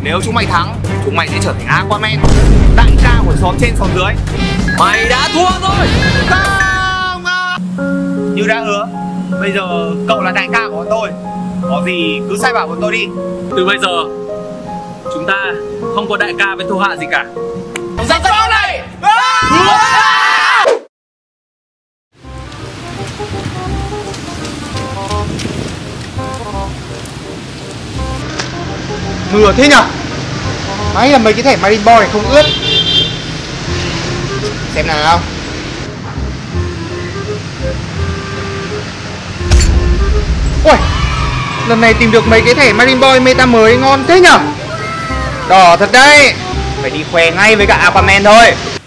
Nếu chúng mày thắng, chúng mày sẽ trở thành Aquaman, đại ca của xóm trên xóm dưới. Mày đã thua rồi. Không à. Như đã hứa, bây giờ cậu là đại ca của bọn tôi. Có gì cứ sai bảo bọn tôi đi. Từ bây giờ chúng ta không có đại ca với thô hạ gì cả. Giặc giặc này. Mưa thế nhở? May là mấy cái thẻ Marine Boy này không ướt. Xem nào. Ui, lần này tìm được mấy cái thẻ Marine Boy meta mới ngon thế nhở? Đỏ thật đấy. Phải đi khoe ngay với cả Aquaman thôi.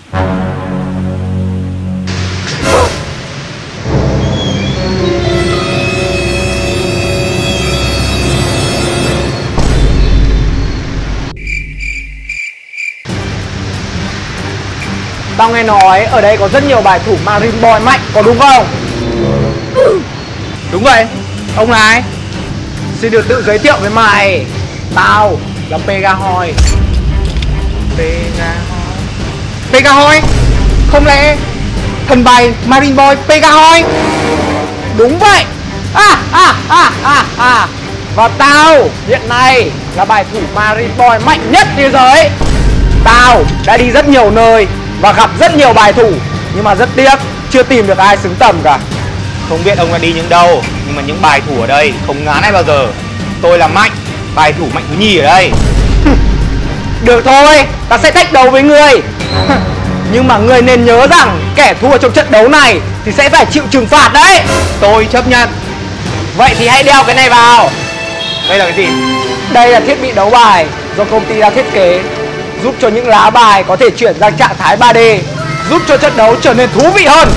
Tao nghe nói ở đây có rất nhiều bài thủ Marine Boy mạnh, có đúng không? Đúng vậy. Ông là ai? Xin được tự giới thiệu với mày. Tao là Pegahoy. Pegahoy? Không lẽ thần bài Marine Boy Pegahoy? Đúng vậy. Và tao hiện nay là bài thủ Marine Boy mạnh nhất thế giới. Tao đã đi rất nhiều nơi và gặp rất nhiều bài thủ, nhưng mà rất tiếc chưa tìm được ai xứng tầm cả. Không biết ông đã đi những đâu, nhưng mà những bài thủ ở đây không ngán ai bao giờ. Tôi là Mạnh, bài thủ mạnh thứ nhì ở đây. Được thôi, ta sẽ thách đấu với ngươi. Nhưng mà ngươi nên nhớ rằng kẻ thua trong trận đấu này thì sẽ phải chịu trừng phạt đấy. Tôi chấp nhận. Vậy thì hãy đeo cái này vào. Đây là cái gì? Đây là thiết bị đấu bài do công ty đã thiết kế, giúp cho những lá bài có thể chuyển sang trạng thái 3D, giúp cho trận đấu trở nên thú vị hơn.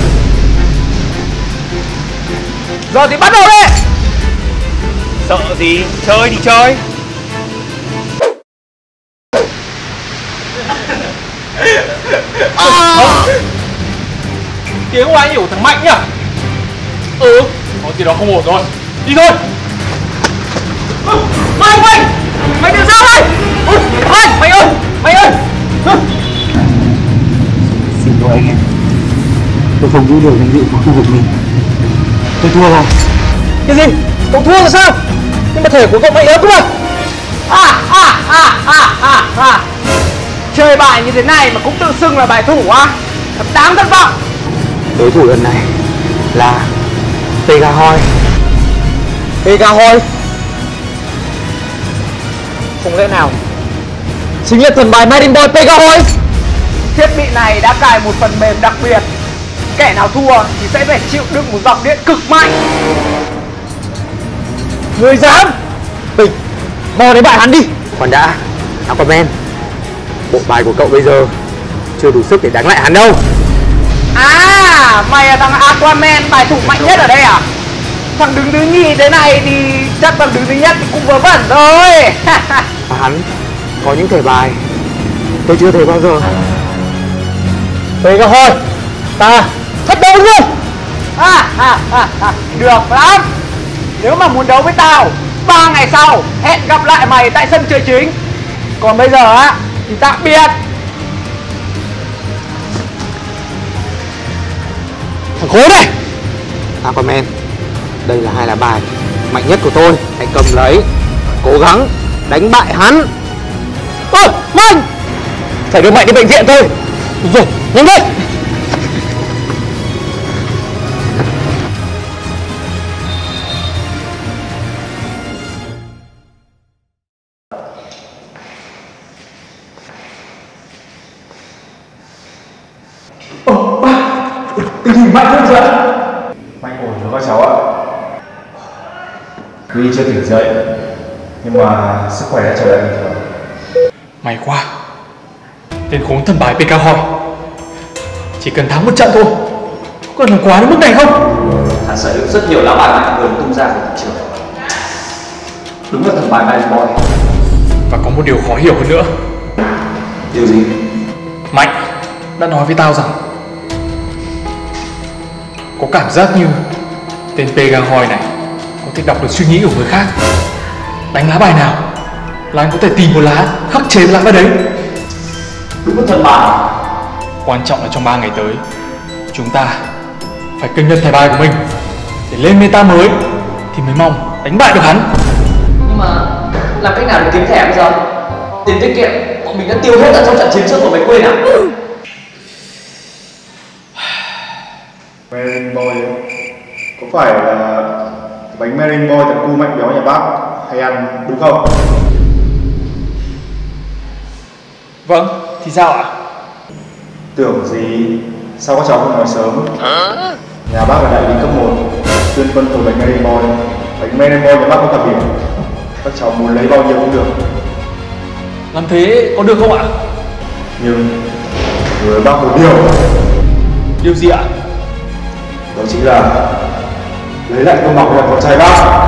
Giờ thì bắt đầu đi. Sợ gì? Chơi thì chơi. Tiếng của anh hiểu thằng Mạnh nhỉ? Có gì đó không ổn rồi. Đi thôi. Mày đừng sao đây. Mày ơi. Xin lỗi anh em, tôi không giữ được danh dự của khu vực mình. Tôi thua rồi. Cái gì? Cậu thua rồi sao? Nhưng mà thể của cậu mày yếu cơ mà. Chơi bài như thế này mà cũng tự xưng là bài thủ á? Thật đáng thất vọng. Đối thủ lần này là Pegahoy. Pegahoy? Không lẽ nào chính là thần bài Marine Boy Pegahoy? Thiết bị này đã cài một phần mềm đặc biệt. Kẻ nào thua thì sẽ phải chịu đựng một dòng điện cực mạnh. Người dám? Bình, mau đến bại hắn đi. Còn đã, Aquaman, bộ bài của cậu bây giờ chưa đủ sức để đánh lại hắn đâu. À, mày là thằng Aquaman bài thủ mạnh nhất ở đây à? Thằng đứng thứ nhì thế này thì chắc thằng đứng thứ nhất thì cũng vớ vẩn thôi. Và hắn có những thẻ bài tôi chưa thấy bao giờ. Pegahoy, ta thách đấu luôn. Được lắm. Nếu mà muốn đấu với tao 3 ngày sau hẹn gặp lại mày tại sân chơi chính. Còn bây giờ á thì tạm biệt. Thằng khốn này. Aquaman, đây là hai lá bài mạnh nhất của tôi, hãy cầm lấy, cố gắng đánh bại hắn. Mạnh, phải đưa Mạnh đi bệnh viện thôi. Rồi, nhanh lên. Tình hình Mạnh hơn chưa? Mạnh ổn rồi các cháu ạ. Tuy chưa tỉnh dậy nhưng mà sức khỏe đã trở lại bình thường. May quá. Tên khốn thần bài Pegahoy chỉ cần thắng một trận thôi, có cần làm quá đến mức này không? Hắn sở hữu rất nhiều lá bài mạnh hơn tung ra của thị trường. Đúng là thần bài Marine Boy. Và có một điều khó hiểu hơn nữa. Điều gì? Mạnh đã nói với tao rằng có cảm giác như tên Pegahoy này có thể đọc được suy nghĩ của người khác. Đánh lá bài nào là anh có thể tìm một lá khắc chế lá bài đấy. Đúng là thần bài. Quan trọng là trong 3 ngày tới chúng ta phải cân nhắc thẻ bài của mình để lên meta mới thì mới mong đánh bại được hắn. Nhưng mà làm cách nào để kiếm thẻ bây giờ? Tiền tiết kiệm bọn mình đã tiêu hết ở trong trận chiến trước rồi, mày quên à? Marine Boy có phải là bánh Marine Boy tận cu mạnh béo nhà bác hay ăn đúng không? Vâng, thì sao ạ? Tưởng gì, sao các cháu không nói sớm? Nhà bác là đại lý cấp 1, chuyên phân phối bánh Marine Boy. Bánh Marine Boy nhà bác có đặc điểm, các cháu muốn lấy bao nhiêu cũng được. Làm thế có được không ạ? Nhưng với bác một điều. Điều gì ạ? Đó chính là lấy lại công bằng cho con trai bác.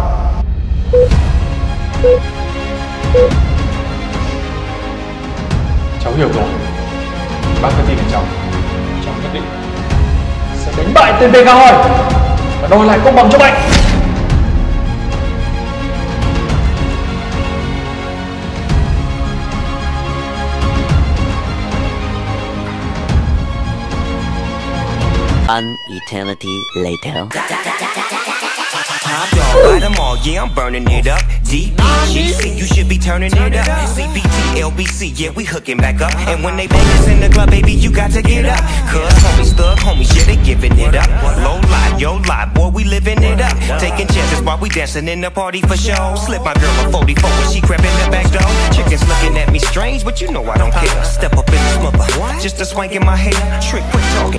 Cháu hiểu rồi. Bác cứ tin vào cháu. Cháu nhất định sẽ đánh bại tên Vega Hoi và đòi lại công bằng cho Mạnh. An eternity later. Top dog, light 'em all, yeah, I'm burning it up. DPGC, you should be turning it up. CBT, LBC, yeah, we hooking back up. And when they bang us in the club, baby, you got to get up. Cause homies, thug homies, yeah, they giving it up. Low lie, yo lie, boy, we living it up. Taking chances while we dancing in the party for show. Slip my girl a 44 when she crept in the back door. Chickens looking at me strange, but you know I don't care. Step up in this mother, just a swank in my hair. Trick, quit talking.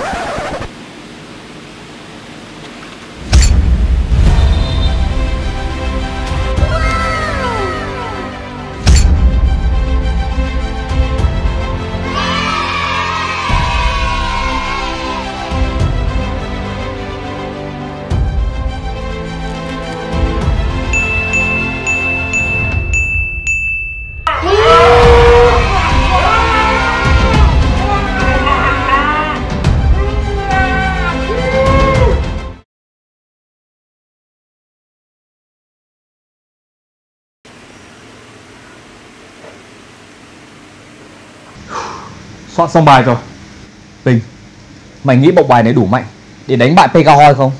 Soạn xong bài rồi. Bình, mày nghĩ bộ bài này đủ mạnh để đánh bại Vega Hoi không?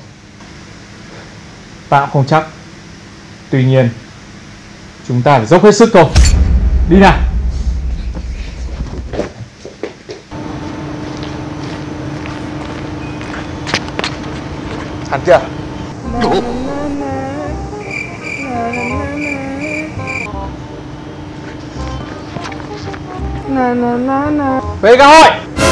Ta cũng không chắc. Tuy nhiên chúng ta phải dốc hết sức thôi. Đi nào. Hắn chưa? Vega Hoi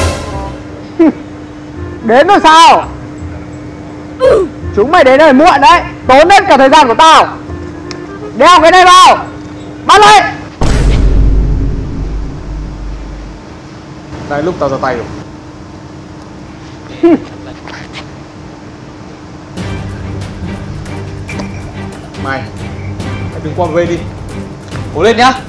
đến rồi sao? Chúng mày đến đây muộn đấy, tốn hết cả thời gian của tao. Đeo cái này vào, bắt lấy. Đây lúc tao ra tay rồi. Mày đừng qua bên đi. Cố lên nhá.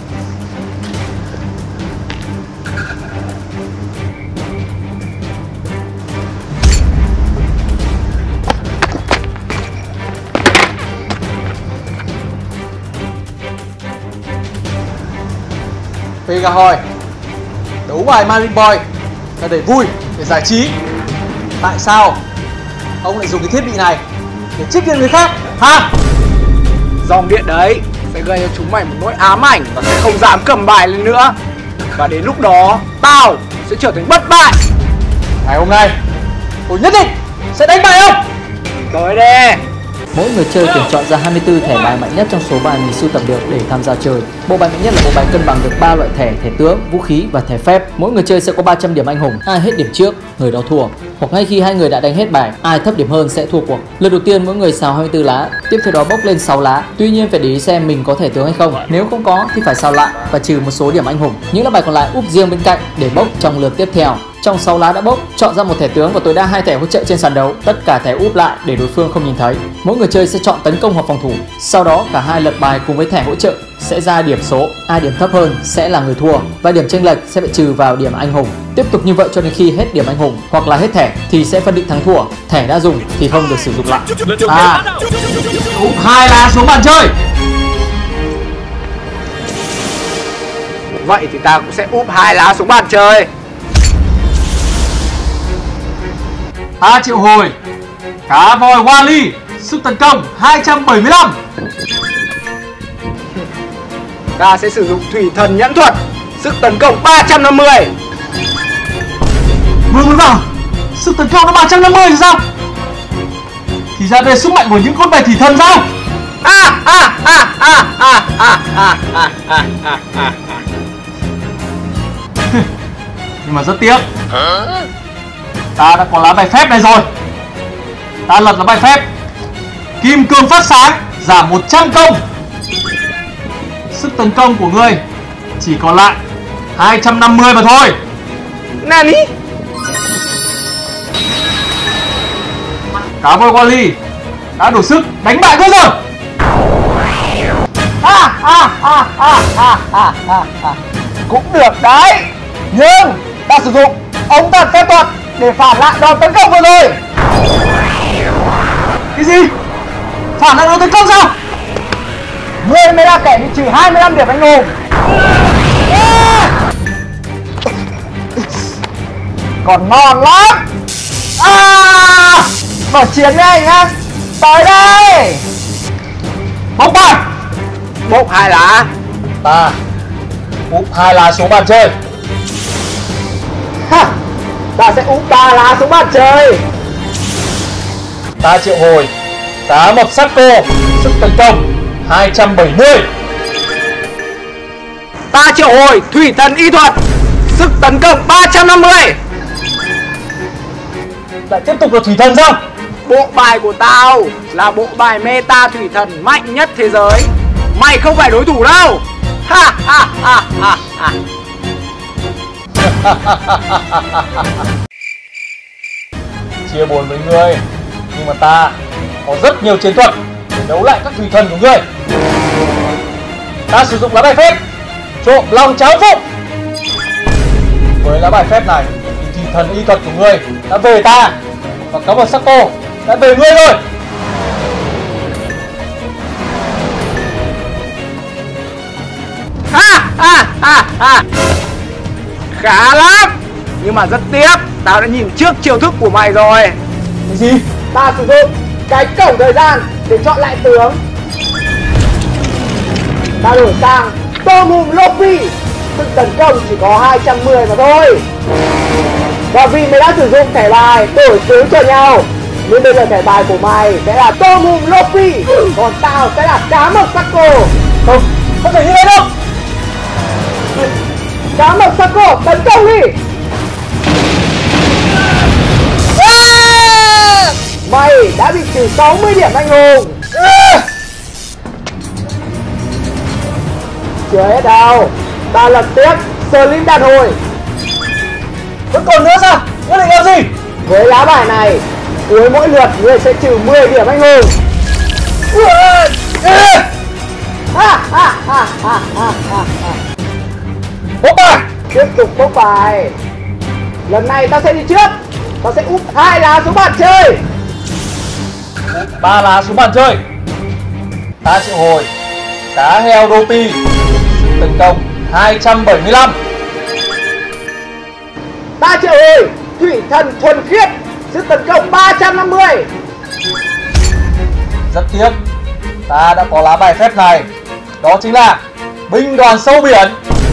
Vega Hoi đấu bài Marine Boy là để vui, để giải trí. Tại sao ông lại dùng cái thiết bị này để trích điện người khác hả? Dòng điện đấy sẽ gây cho chúng mày một nỗi ám ảnh và sẽ không dám cầm bài lên nữa. Và đến lúc đó tao sẽ trở thành bất bại. Ngày hôm nay tôi nhất định sẽ đánh bại ông. Tới đây. Mỗi người chơi tuyển chọn ra 24 thẻ bài mạnh nhất trong số bài mình sưu tập được để tham gia chơi. Bộ bài mạnh nhất là bộ bài cân bằng được 3 loại thẻ: thẻ tướng, vũ khí và thẻ phép. Mỗi người chơi sẽ có 300 điểm anh hùng. Ai hết điểm trước, người đó thua. Hoặc ngay khi hai người đã đánh hết bài, ai thấp điểm hơn sẽ thua cuộc. Lượt đầu tiên mỗi người xào 24 lá, tiếp theo đó bốc lên 6 lá. Tuy nhiên phải để ý xem mình có thẻ tướng hay không. Nếu không có thì phải xào lại và trừ một số điểm anh hùng. Những lá bài còn lại úp riêng bên cạnh để bốc trong lượt tiếp theo. Trong 6 lá đã bốc, chọn ra một thẻ tướng và tối đa 2 thẻ hỗ trợ trên sàn đấu. Tất cả thẻ úp lại để đối phương không nhìn thấy. Mỗi người chơi sẽ chọn tấn công hoặc phòng thủ. Sau đó cả hai lật bài cùng với thẻ hỗ trợ sẽ ra điểm số. Ai điểm thấp hơn sẽ là người thua và điểm chênh lệch sẽ bị trừ vào điểm anh hùng. Tiếp tục như vậy cho đến khi hết điểm anh hùng hoặc là hết thẻ thì sẽ phân định thắng thua. Thẻ đã dùng thì không được sử dụng lại. Úp 2 lá xuống bàn chơi. Vậy thì ta cũng sẽ úp 2 lá xuống bàn chơi. Ta triệu hồi cá voi Wally, sức tấn công 275. Ta sẽ sử dụng thủy thần nhẫn thuật, sức tấn công 350. Vừa mới vào, sức tấn công nó 350 thì sao? Thì ra đây sức mạnh của những con bài thủy thần sao? Nhưng mà rất tiếc, ta đã có lá bài phép này rồi. Ta lật lá bài phép Kim cương phát sáng, giảm 100 công. Sức tấn công của ngươi chỉ còn lại 250 mà thôi. Nani? Cá voi Wally đã đủ sức đánh bại ngươi rồi. Cũng được đấy. Nhưng ta sử dụng ống thần phép thuật để phản lại đòn tấn công vừa rồi. Cái gì? Phản lại đòn tấn công sao? Ngươi mới là kẻ bị trừ 25 điểm anh hùng. Còn ngon lắm. Mở chiến với anh nhá. Tới đây. Bốc bài. Bốc 2 lá. Ta úp 2 lá xuống bàn chơi. Ta sẽ úp 3 lá xuống bàn chơi. Ta triệu hồi cá mập Sacco, sức tấn công 270. Ta triệu hồi thủy thần y thuật, sức tấn công 350. Lại tiếp tục là thủy thần sao? Bộ bài của tao là bộ bài meta thủy thần mạnh nhất thế giới. Mày không phải đối thủ đâu. Chia buồn với ngươi, nhưng mà ta có rất nhiều chiến thuật để đấu lại các thủy thần của ngươi. Ta sử dụng lá bài phép trộm lòng cháo phụng. Với lá bài phép này thì thủy thần y thuật của ngươi đã về ta, và cá mập Sacco đã về ngươi rồi. Khá lắm. Nhưng mà rất tiếc, tao đã nhìn trước chiêu thức của mày rồi. Cái gì? Ta sử dụng cái cổng thời gian để chọn lại tướng. Ta đổi sang Tomum Lopi, sức tấn công chỉ có 210 mà thôi. Và vì mày đã sử dụng thẻ bài đổi tướng cho nhau, nên bây giờ thẻ bài của mày sẽ là Tomum Lopi, còn tao sẽ là cá mập Sacco. Không thể như thế đâu. Cá mập Sacco tấn công đi. Mày đã bị trừ 60 điểm anh hùng. Chưa hết đâu, ta lật tiếp Slim đàn hồi. Vẫn còn nữa sao? Ngươi định làm gì? Với lá bài này, cuối mỗi lượt ngươi sẽ trừ 10 điểm anh hùng. Bốc bài. Tiếp tục bốc bài. Lần này tao sẽ đi trước. Tao sẽ úp 2 lá xuống bàn chơi. 3 lá xuống bàn chơi. Ta triệu hồi cá heo Dopi, sức tấn công 275. Ta triệu hồi thủy thần thuần khiết, sức tấn công 350. Rất tiếc, ta đã có lá bài phép này, đó chính là binh đoàn sâu biển.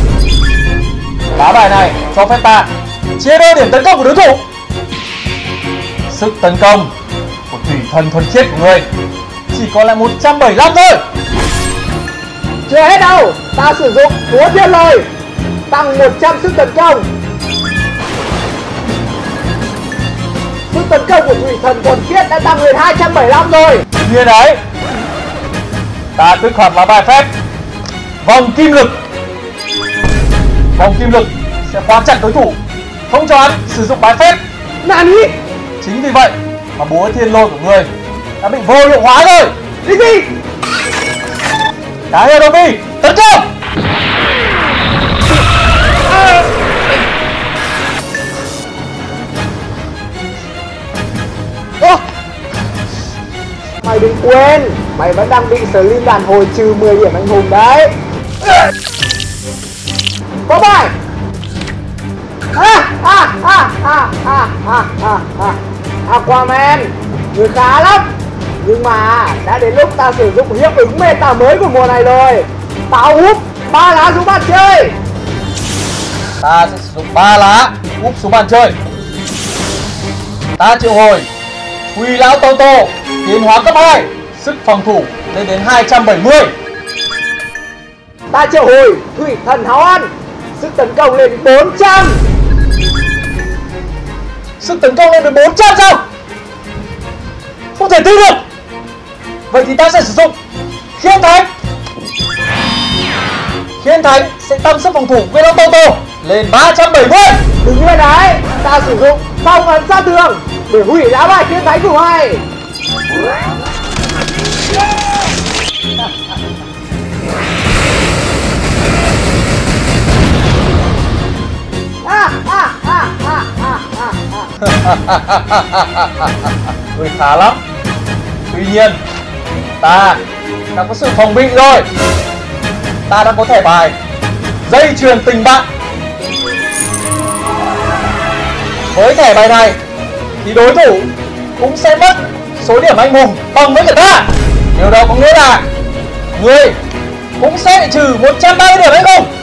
Lá bài này cho phép ta chia đôi điểm tấn công của đối thủ. Sức tấn công của thủy thần thuần khiết của người chỉ còn lại 175 thôi. Chưa hết đâu, ta sử dụng búa thiên lôi, tăng 100 sức tấn công. Sức tấn công của thủy thần thuần khiết đã tăng lên 275 rồi. Như đấy, ta kích hoạt lá bài phép vòng kim lực. Vòng kim lực sẽ khóa chặt đối thủ, không cho hắn sử dụng bài phép. Nani? Chính vì vậy mà búa thiên lôi của người đã bị vô hiệu hóa rồi. Cái gì? Cá heo Dopi tấn công. Mày đừng quên, mày vẫn đang bị Slim đàn hồi trừ 10 điểm anh hùng đấy. Bó bài. Aquaman, người khá lắm. Nhưng mà đã đến lúc ta sử dụng hiệu ứng meta mới của mùa này rồi. Tao úp 3 lá xuống bàn chơi. Ta sẽ sử dụng 3 lá úp xuống bàn chơi. Ta triệu hồi Huy Lão Toto, tiến hóa cấp 2, sức phòng thủ lên đến 270. Ta triệu hồi Thủy Thần Háo Ăn, sức tấn công lên 400. Sức tấn công lên đến 400 sao? Không thể tin được. Vậy thì ta sẽ sử dụng Khiên Thánh. Khiên Thánh sẽ tăng sức phòng thủ Huy Lão Toto lên 370. Đừng quên đấy, ta sử dụng Phong Ấn Sát Thương để hủy lá bài Khiên Thánh của mày. Người khá lắm. Tuy nhiên ta đã có sự phòng bị rồi. Ta đã có thẻ bài Dây Chuyền Tình Bạn. Với thẻ bài này thì đối thủ cũng sẽ mất số điểm anh hùng bằng với cả ta. Điều đó có nghĩa là người cũng sẽ bị trừ 130 điểm anh hùng.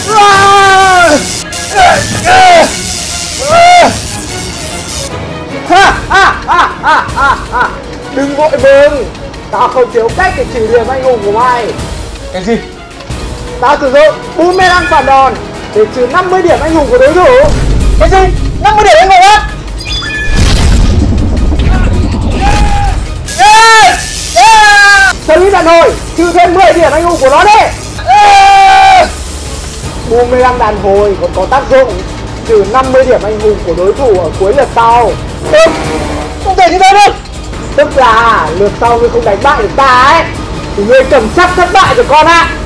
Đừng vội mừng, tao không thiếu cách để trừ điểm anh hùng của mày. Cái gì? Tao sử dụng Boomerang Phản Đòn để trừ 50 điểm anh hùng của đối thủ. Cái gì? 50 điểm anh hùng á? Xử lý đàn hồi, trừ thêm 10 điểm anh hùng của nó đi. Boomerang đàn hồi còn có tác dụng trừ 50 điểm anh hùng của đối thủ ở cuối lượt sau. Không thể như thế được. Tức là lượt sau ngươi không đánh bại được ta ấy, thì ngươi cầm chắc thất bại rồi con ạ.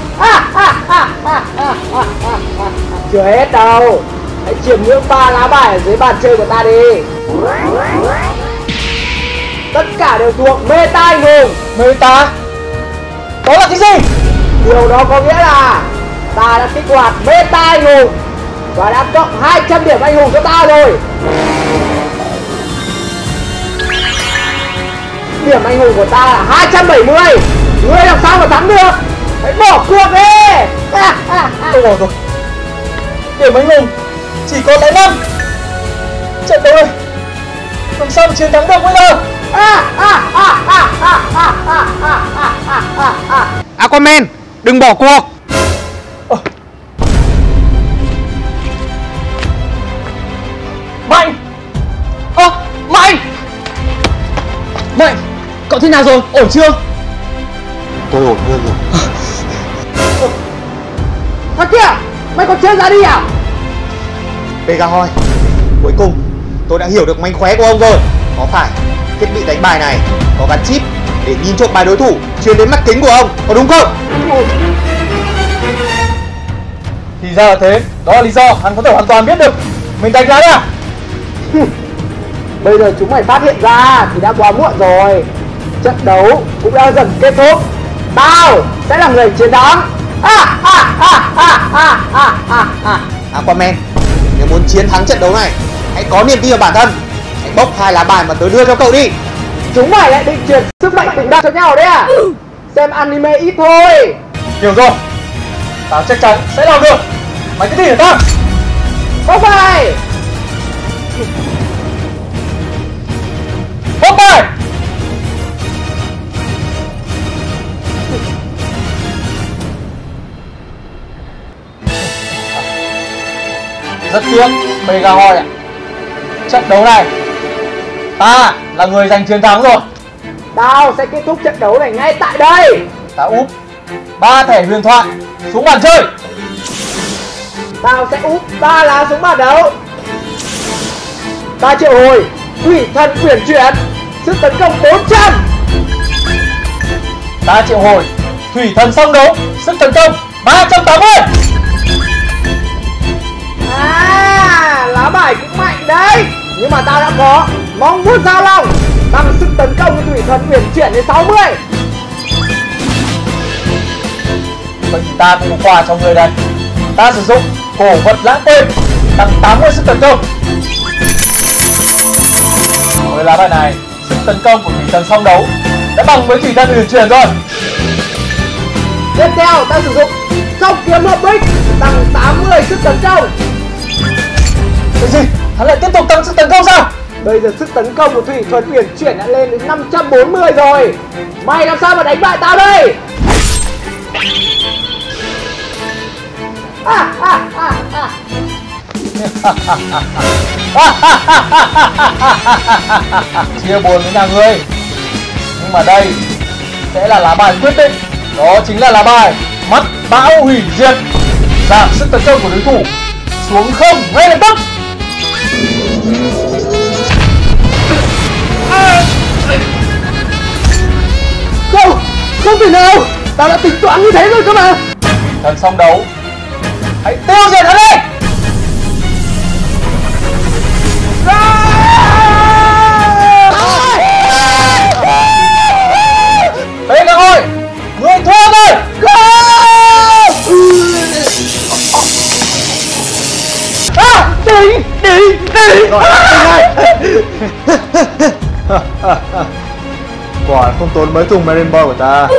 Chưa hết đâu, hãy chiêm ngưỡng 3 lá bài ở dưới bàn chơi của ta đi. Tất cả đều thuộc meta anh hùng. Meta? Đó là cái gì? Điều đó có nghĩa là ta đã kích hoạt meta anh hùng và đã cộng 200 điểm anh hùng cho ta rồi. Điểm anh hùng của ta là 270. Ngươi làm sao mà thắng được? Hãy bỏ cuộc đi. Tôi bỏ rồi. Điểm anh hùng chỉ còn lại 5. Trận đấu này làm sao mà chiến thắng được bây giờ? Aquaman, đừng bỏ cuộc. Mạnh! Mạnh! Mạnh! Cậu thế nào rồi? Ổn chưa? Tôi ổn hơn rồi. Thằng kia, mày còn chưa ra đi à? Pegahoi, cuối cùng tôi đã hiểu được mánh khóe của ông rồi. Có phải thiết bị đánh bài này có gắn chip để nhìn trộm bài đối thủ truyền đến mắt kính của ông, có đúng không? Thì ra là thế. Đó là lý do hắn có thể hoàn toàn biết được mình đánh lá à? Bây giờ chúng mày phát hiện ra thì đã quá muộn rồi. Trận đấu cũng đã dần kết thúc. Tao sẽ là người chiến thắng. Aquaman, nếu muốn chiến thắng trận đấu này, hãy có niềm tin vào bản thân. Hãy bốc 2 lá bài mà tớ đưa cho cậu đi. Chúng mày lại định truyền sức mạnh tình bạn cho nhau đấy à? Xem anime ít thôi. Hiểu rồi. Tao chắc chắn sẽ làm được. Mày cứ tin ở tao. Bốc bài. Bốc bài. Rất tiếc, Pegahoi ạ. Trận đấu này ta là người giành chiến thắng rồi. Tao sẽ kết thúc trận đấu này ngay tại đây. Ta úp 3 thẻ huyền thoại xuống bàn chơi. Tao sẽ úp 3 lá xuống bàn đấu. Ta triệu hồi Thủy Thần Uyển Chuyển, sức tấn công 400. Ta triệu hồi Thủy Thần Song Đấu, sức tấn công 380. Lá bài cũng mạnh đấy. Nhưng mà tao đã có Mong Vuốt Giao Long, tăng sức tấn công của Thủy Thần Uyển Chuyển đến 60. Vậy thì ta cũng có quà cho người đây. Ta sử dụng Cổ vật lãng quên, tăng 80 sức tấn công. Với lá bài này, sức tấn công của thủy thần song đấu đã bằng với thủy thần huyền chuyển rồi. Tiếp theo ta sử dụng song kiếm hợp bích, tăng 80 sức tấn công. Cái gì? Hắn lại tiếp tục tăng sức tấn công sao? Bây giờ sức tấn công của thủy thuật huyền chuyển đã lên đến 540 rồi. Mày làm sao mà đánh bại tao đây? Chia buồn với nhà ngươi. Nhưng mà đây sẽ là lá bài quyết định. Đó chính là lá bài mắt bão hủy diệt. Giảm sức tấn công của đối thủ xuống không ngay lập tức. Không thể nào. Tao đã tính toán như thế rồi cơ mà. Thần song đấu, hãy tiêu diệt hắn đi. Thế cả thôi, người thua rồi. Đi. Quả không tốn mấy thùng Marine Boy của ta.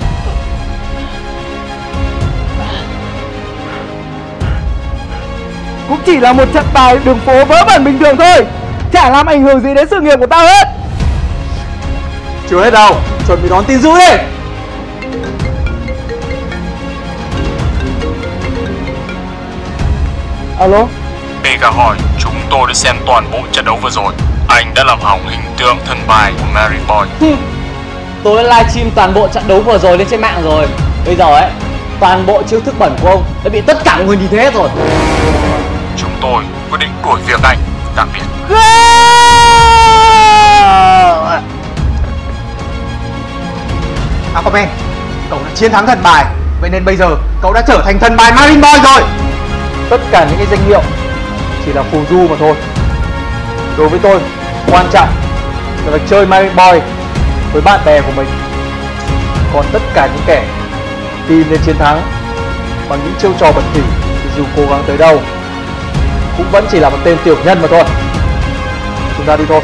Cũng chỉ là một trận bài đường phố vớ vẩn bình thường thôi, chả làm ảnh hưởng gì đến sự nghiệp của tao hết. Chưa hết đâu, chuẩn bị đón tin dữ đi. Alo. Pega hỏi, chúng tôi đã xem toàn bộ trận đấu vừa rồi. Anh đã làm hỏng hình tượng thân bài của Marine Boy. Tôi đã livestream toàn bộ trận đấu vừa rồi lên trên mạng rồi. Bây giờ ấy, toàn bộ chiêu thức bẩn của ông đã bị tất cả mọi người nhìn thấy hết rồi. Chúng tôi quyết định đuổi việc anh. Tạm biệt. Aquaman, cậu đã chiến thắng thần bài. Vậy nên bây giờ cậu đã trở thành thần bài Marine Boy rồi. Tất cả những cái danh hiệu chỉ là phù du mà thôi. Đối với tôi, quan trọng là việc chơi Marine Boy với bạn bè của mình. Còn tất cả những kẻ tìm đến chiến thắng bằng những chiêu trò bẩn thỉu thì dù cố gắng tới đâu cũng vẫn chỉ là một tên tiểu nhân mà thôi. Chúng ta đi thôi.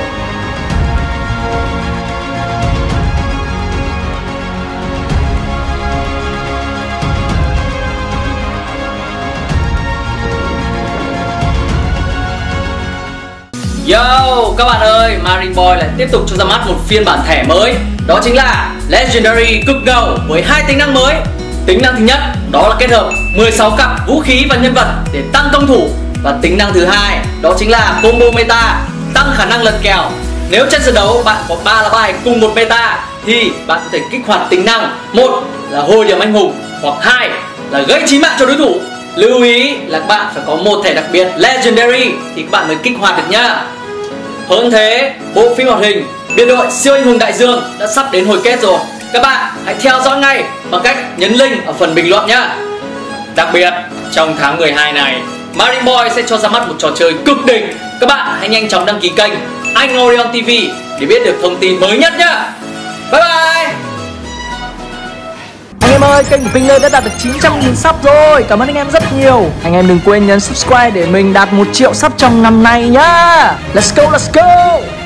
Yo, các bạn ơi, Marine Boy lại tiếp tục cho ra mắt một phiên bản thẻ mới. Đó chính là Legendary cực ngầu với hai tính năng mới. Tính năng thứ nhất đó là kết hợp 16 cặp vũ khí và nhân vật để tăng công thủ. Và tính năng thứ hai đó chính là combo meta, tăng khả năng lật kèo. Nếu trên sân đấu bạn có 3 lá bài cùng một meta thì bạn có thể kích hoạt tính năng. Một là hồi điểm anh hùng, hoặc hai là gây chí mạng cho đối thủ. Lưu ý là các bạn phải có một thẻ đặc biệt Legendary thì các bạn mới kích hoạt được nhá. Hơn thế, bộ phim hoạt hình Biệt đội siêu anh hùng đại dương đã sắp đến hồi kết rồi. Các bạn hãy theo dõi ngay bằng cách nhấn link ở phần bình luận nhá. Đặc biệt, trong tháng 12 này, Marine Boy sẽ cho ra mắt một trò chơi cực đỉnh. Các bạn hãy nhanh chóng đăng ký kênh Anh Orion TV để biết được thông tin mới nhất nhá. Bye bye. Anh em ơi, kênh của Pinh Lê đã đạt được 900.000 sub rồi. Cảm ơn anh em rất nhiều. Anh em đừng quên nhấn subscribe để mình đạt 1 triệu sub trong năm nay nhá. Let's go, let's go.